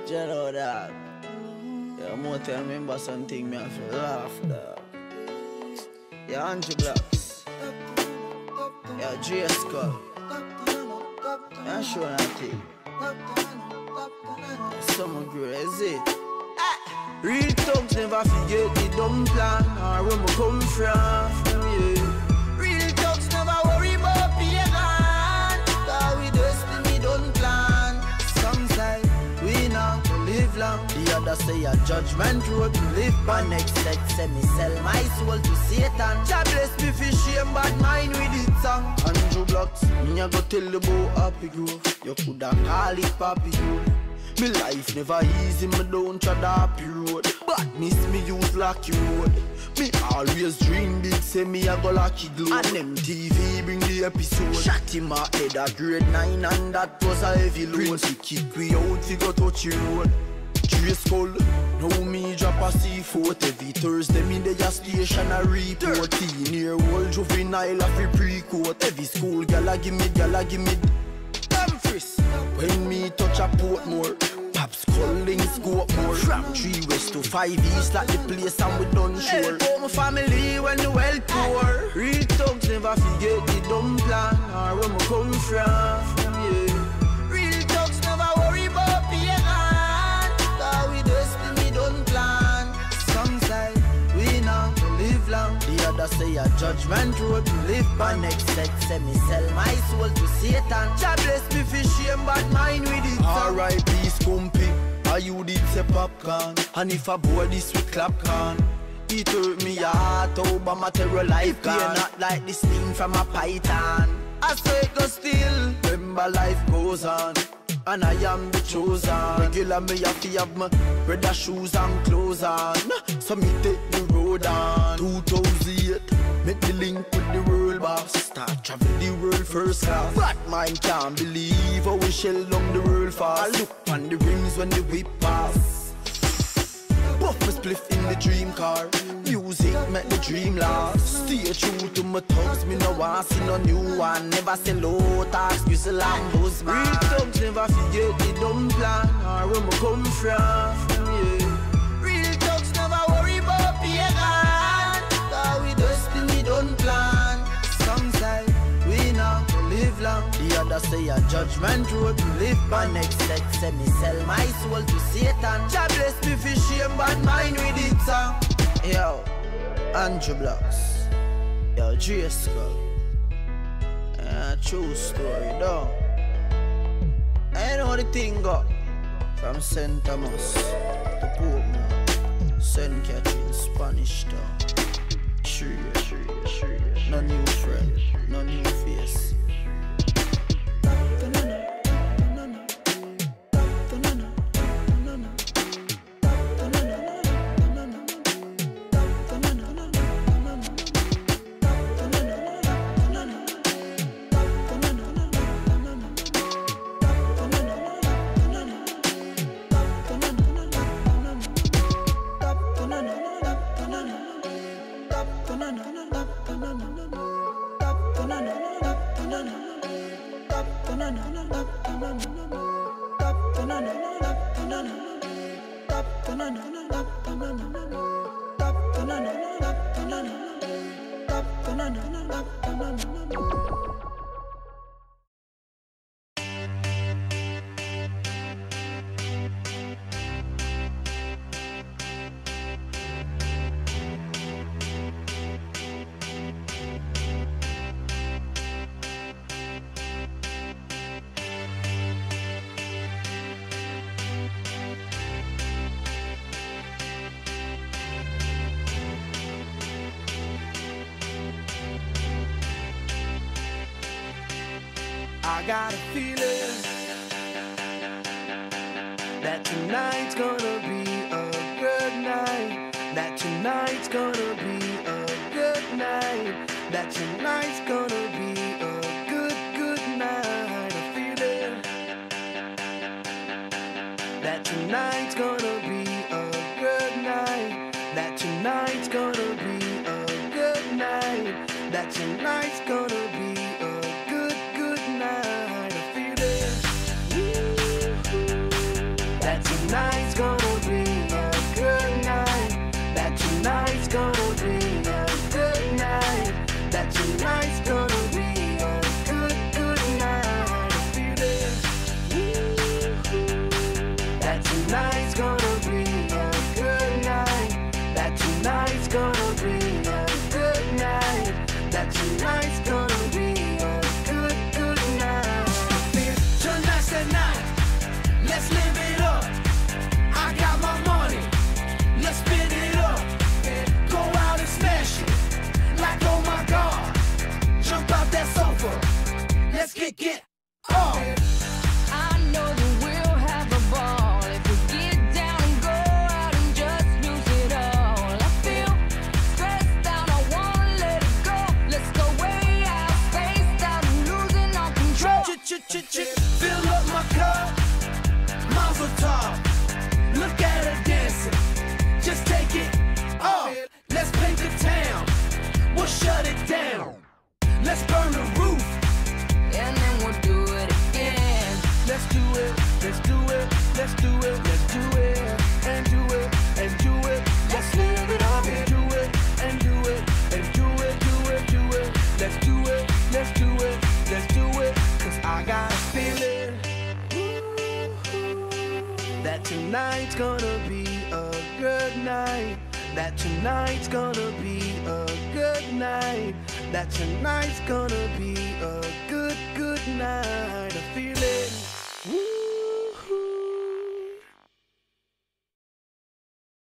You know that. Yeah, more to remember something, me have to laugh, dog. Yeah, Andrew Blocks. Yeah, J Skull. Yeah, sure nothing. Some crazy. Real thugs never forget the dumb plan or where we come from, yeah. Real thugs never worry about pagan, cause we destiny don't plan. Some say we not live long, the other say a judgment road to live by. Next set say me sell my soul to Satan. Jah bless me for shame bad mind with it song. Andrew Blocks, me a go tell the boy Happy Grove, you coulda call it Papi Grove. Me life never easy, me don't tread happy road. Badness me use lucky road. Me always dream big, say me a go lucky glow. And MTV bring the episode. Shot him a head a grade 9 and that was a heavy load. Prince kick we out, we go touch the road. J Skull, now me drop a C4. Every Thursday me dey a station a report. 13-year-old juvenile a free pre-court. Every school gal a gimme, Dumfries. When me touch a Portmore, Pops calling scope more. From 3 west to 5 east like the place and we done sure. Help out my family when the well poor. Real thugs never forget the dumb plan or where we come from, yeah. Real thugs never worry about pagan, cause we destiny don't plan. Some say we not live long, the other say a judgment road to live by. Next set say me sell my soul to Satan. Jah bless me for shame bad mind with it. R.I.P. Scumpy, or you did say popcorn. And if I board this we clap can. It hurt me heart, Obama terror life gone. You're not like this thing from a python. I say it go still, remember life goes on. And I am the chosen. Regular me have to have my brother shoes and clothes on. So me take the road on. 2008, make the link with the world boss. Start travel the world first class. But mine can't believe how we shell down the world fast. I look on the rims when the whip pass. Puff my spliff in the dream car. Music make the dream last. Stay true to my thugs, me no want see no new one. Never say low tax, use a Lambos man. Real thugs never forget the dumb plan or where we come from, yeah. Real thugs never worry about pagan, cause we destiny don't plan. Some say we not live long, the other say a judgment road to live by. Next set say me sell my soul to Satan. Jah bless me for shame bad mind with it song. Yo, Andrew Blocks. Yo, J Skull. Yeah, true story though. I know the thing go from St. Thomas to Portmore, St. Catherine, Spanish Town. Sure. No new friend, no new face. I got a feeling that tonight's gonna be a good night. That tonight's gonna be a good night. That tonight's gonna be a good night. A feeling that tonight's gonna be a good night. That tonight's gonna be a good night. That tonight's gonna be a good night. A feeling that tonight's gonna be a good night. That tonight's gonna be a good night. That tonight's gonna be a good night. I feel it. That tonight's gonna be a good night. That tonight's gonna be a good night. That tonight's gonna be a good night. Tonight's the night. Let's live it up. I got my money. Let's spin it up. Go out and smash it. Like, oh my God. Jump out that sofa. Let's get off. I know that we'll have a ball if we get down and go out and just lose it all. I feel stressed out, I wanna let it go. Let's go way out, spaced out and losing all control. Fill up my cup. Mazel tov. Look at her dancing. Just take it off. Let's paint the town. We'll shut it down. Let's burn the roof. And then we'll do it again. Let's do it. Let's do it. Let's do it. Let's do it. And do it. And do it. Let's live it up and do it. And do it. And do it. Do it. Do it. Let's do it. Let's do it. Let's do it. 'Cause I got a feeling that tonight's gonna be a good night. That tonight's gonna be a good night. That tonight's gonna be a good night. I feel it.